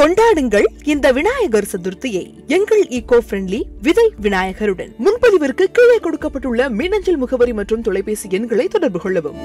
கொண்டாடுங்கள் இந்த விநாயகர் சதுர்த்தியை எங்கள் ஈகோ ஃப்ரெண்ட்லி விதை விநாயகருடன். முன்பதிவிற்கு கீழே கொடுக்கப்பட்டுள்ள மின்னஞ்சல் முகவரி மற்றும் தொலைபேசி எண்களை தொடர்பு கொள்ளவும்.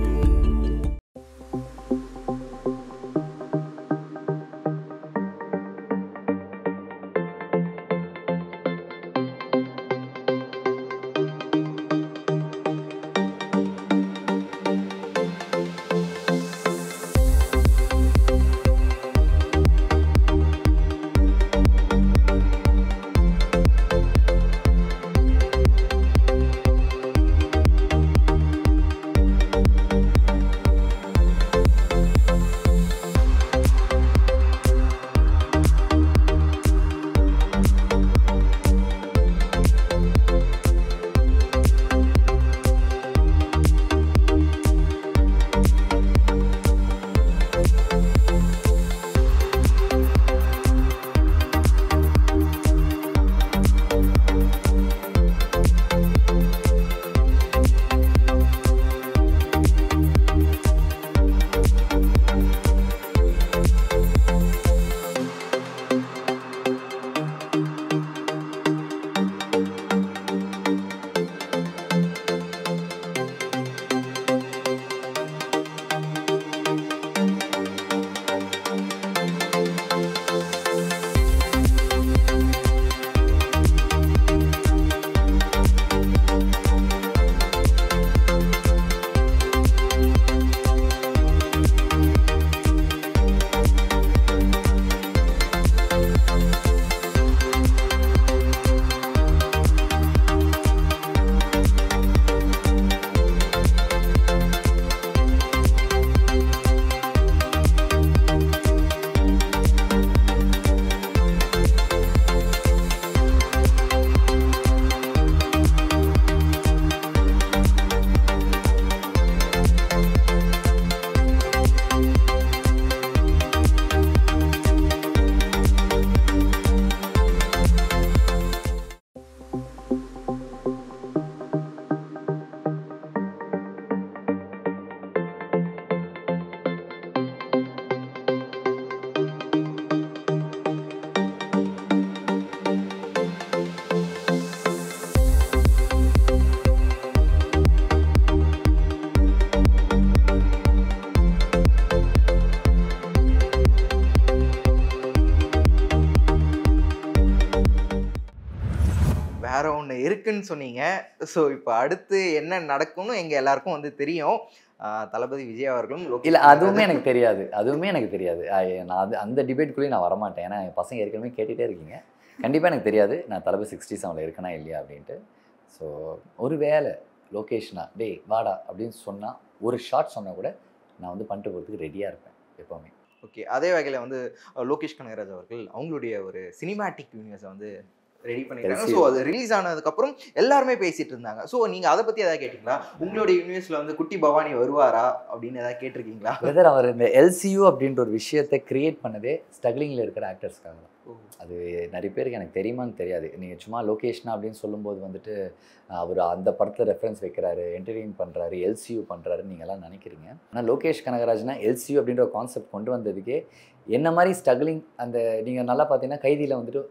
வேற ஒன்று இருக்குன்னு சொன்னீங்க. ஸோ இப்போ அடுத்து என்ன நடக்கும்னு எங்கள் எல்லாருக்கும் வந்து தெரியும். தளபதி விஜய் அவர்களும் இல்லை, அதுவுமே எனக்கு தெரியாது. நான் அந்த டிபேட்குள்ளேயும் நான் வரமாட்டேன். ஏன்னா என் பசங்க ஏற்கனவே கேட்டுகிட்டே இருக்கீங்க. கண்டிப்பாக எனக்கு தெரியாது நான் தளபதி 67 இருக்கேனா இல்லையா அப்படின்ட்டு. ஸோ ஒரு வேளை லொக்கேஷனா டேய் வாடா அப்படின்னு சொன்னால், ஒரு ஷார்ட் சொன்னால் கூட நான் வந்து பண்ணிட்டு போகிறதுக்கு ரெடியாக இருப்பேன் எப்போவுமே. ஓகே, அதே வகையில் வந்து லோகேஷ் கனகராஜ் அவர்கள் அவங்களுடைய ஒரு சினிமாட்டிக் யூனிவர்ஸை வந்து ரெடி பண்ணிருக்காங்க. ஸோ அது ரிலீஸ் ஆனதுக்கப்புறம் எல்லாருமே பேசிட்டு இருந்தாங்க. ஸோ நீங்கள் அதை பற்றி எதாவது கேட்டிங்களா? உங்களுடைய யூனிவர்ஸில் வந்து குட்டி பவானி வருவாரா அப்படின்னு எதாவது கேட்டிருக்கீங்களா? வெதர் அவர் இந்த LCU அப்படின்ற ஒரு விஷயத்தை கிரியேட் பண்ணதே ஸ்ட்ரகிளிங்கில் இருக்கிற ஆக்டர்ஸ்க்காக தான். அது நிறைய பேருக்கு எனக்கு தெரியுமான்னு தெரியாது. நீங்கள் சும்மா லொக்கேஷனா அப்படின்னு சொல்லும்போது வந்துட்டு அவர் அந்த படத்தில் ரெஃபரன்ஸ் வைக்கிறாரு, என்டர்டெயின் பண்ணுறாரு, LCU பண்ணுறாருன்னு நீங்கள்லாம் நினைக்கிறீங்க. ஆனால் லோகேஷ் கனகராஜ்னா LCU அப்படின்ற கான்செப்ட் கொண்டு வந்ததுக்கே என்ன மாதிரி ஸ்ட்ரகிளிங், அந்த நீங்கள் நல்லா பார்த்தீங்கன்னா கைதியில் வந்துட்டு